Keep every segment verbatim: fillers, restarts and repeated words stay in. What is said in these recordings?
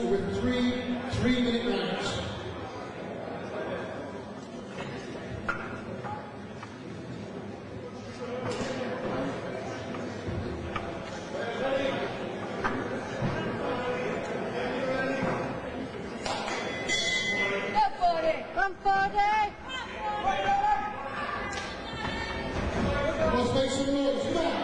with three three-minute rounds. Come forty! Let's make some noise, come on!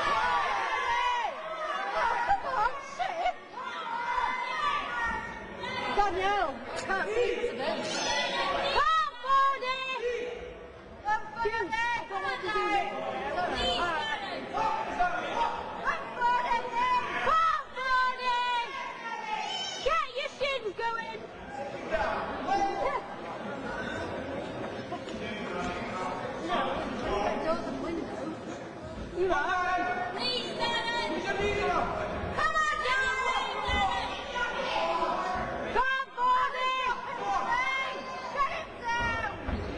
Danielle, I can't see it a bit. Come forty! Come forty! I don't want to do it. Come forty! Come forty! Get your shins going! You are. Please, Dennis. Come on, Dennis. Come on, Dennis. Shut him down.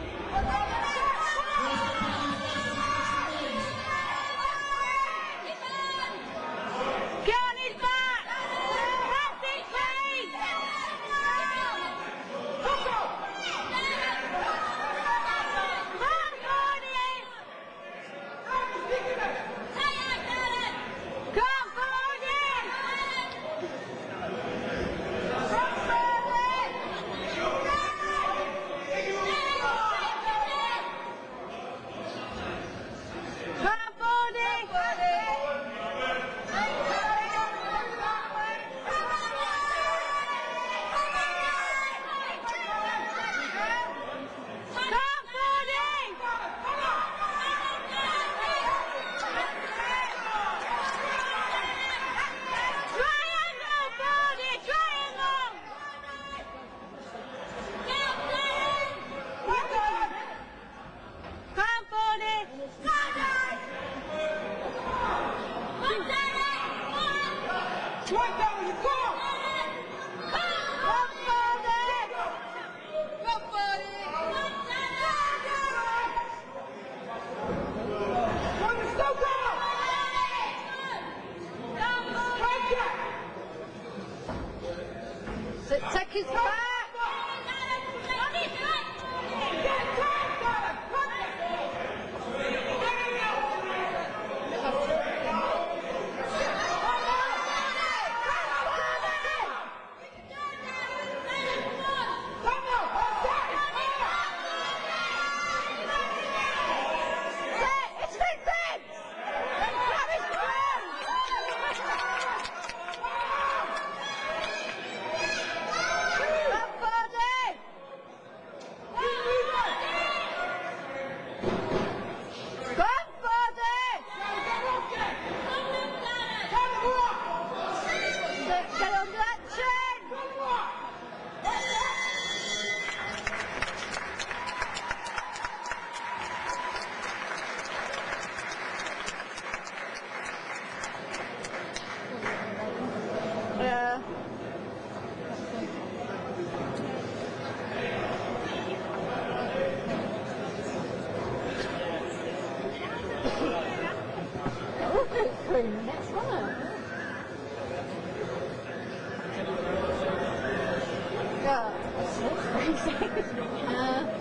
Get on his back. That's it, please. Come on. Take his back! Yeah. Oh, three minutes, wasn't it? Yeah, that's crazy. uh,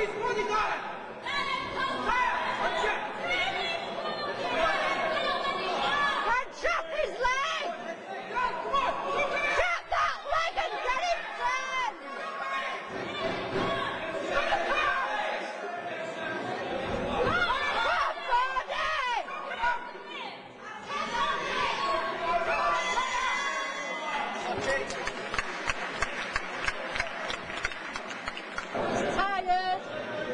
chop his leg! Chop that leg and get him down! Come, Barney! Tired!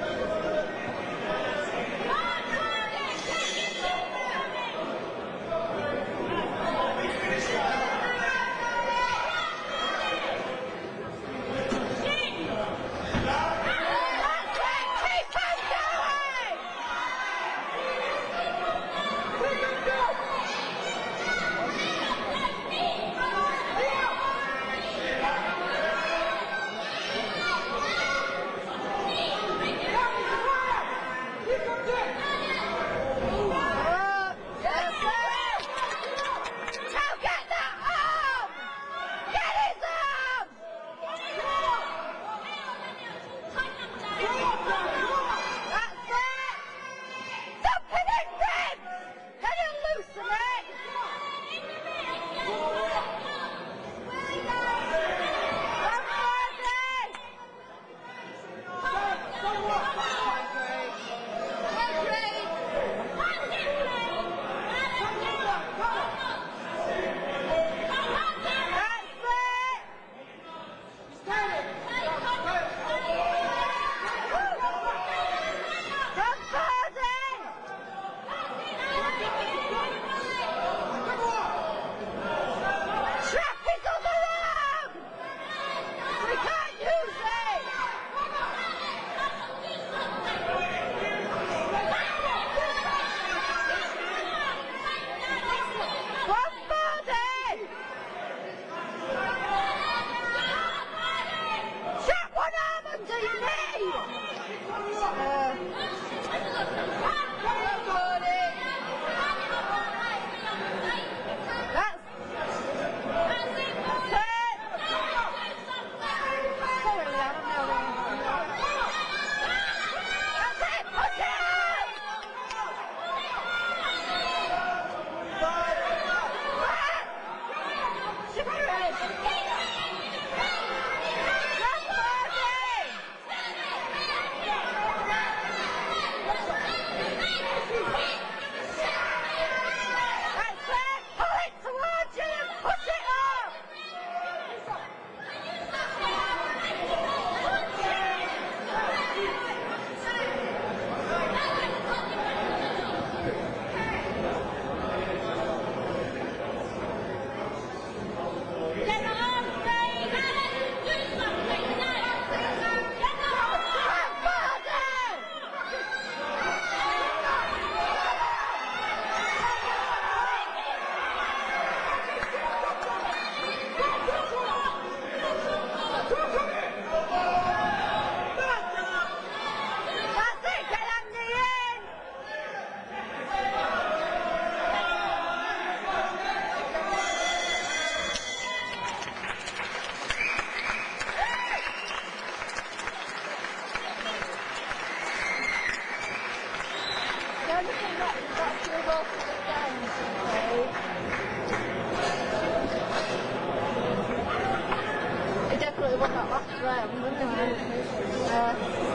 It definitely wasn't that last round, wasn't it? Uh,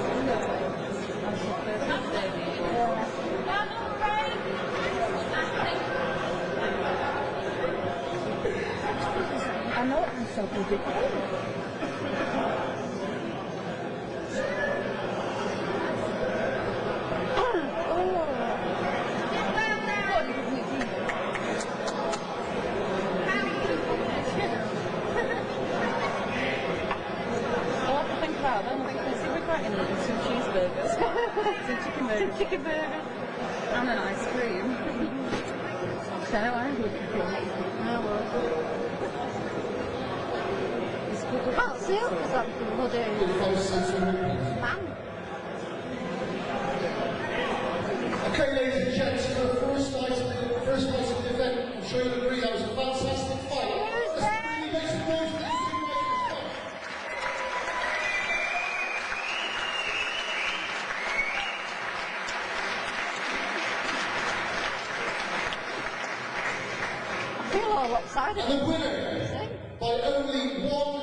I know it was so good. Some cheeseburgers, some chicken burgers, some chicken burgers, and an ice cream. So I would I can't see it for something bloody man. Okay, ladies and gents, for the first night of the first night of the event, I'm sure you'll agree that was a fantastic fight. Let's really make some noise for these two nights of the fight. Oh, what side of And the it? winner, by only one